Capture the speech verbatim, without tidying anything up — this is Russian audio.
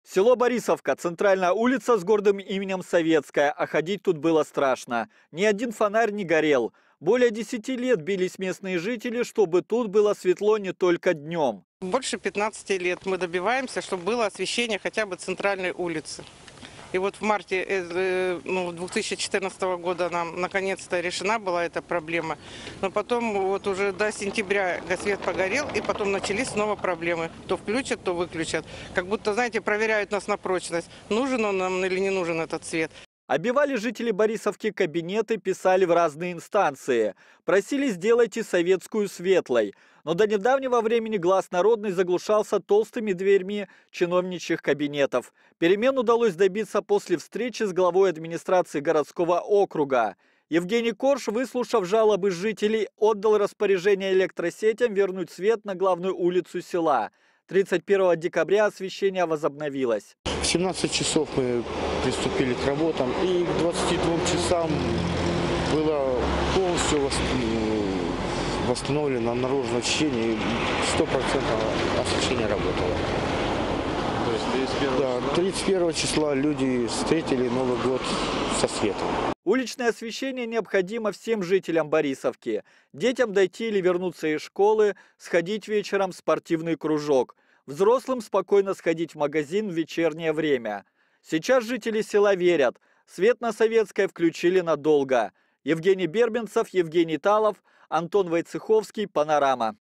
Село Борисовка, центральная улица с гордым именем Советская, а ходить тут было страшно. Ни один фонарь не горел. Более десяти лет бились местные жители, чтобы тут было светло не только днем. Больше пятнадцати лет мы добиваемся, чтобы было освещение хотя бы центральной улицы. И вот в марте э, ну, две тысячи четырнадцатого года нам наконец-то решена была эта проблема. Но потом вот уже до сентября свет погорел, и потом начались снова проблемы. То включат, то выключат. Как будто, знаете, проверяют нас на прочность, нужен он нам или не нужен этот свет. Оббивали жители Борисовки кабинеты, писали в разные инстанции. Просили «сделайте советскую светлой». Но до недавнего времени глас народный заглушался толстыми дверьми чиновничьих кабинетов. Перемен удалось добиться после встречи с главой администрации городского округа. Евгений Корж, выслушав жалобы жителей, отдал распоряжение электросетям вернуть свет на главную улицу села. тридцать первого декабря освещение возобновилось. В семнадцать часов мы приступили к работам, и к двадцати двум часам было полностью восстановлено наружное освещение, и сто процентов освещение работало. То есть тридцать первого, да, тридцать первого числа люди встретили Новый год со светом. Уличное освещение необходимо всем жителям Борисовки. Детям дойти или вернуться из школы, сходить вечером в спортивный кружок. Взрослым спокойно сходить в магазин в вечернее время. Сейчас жители села верят, свет на Советской включили надолго. Евгений Бербенцев, Евгений Талов, Антон Войцеховский, Панорама.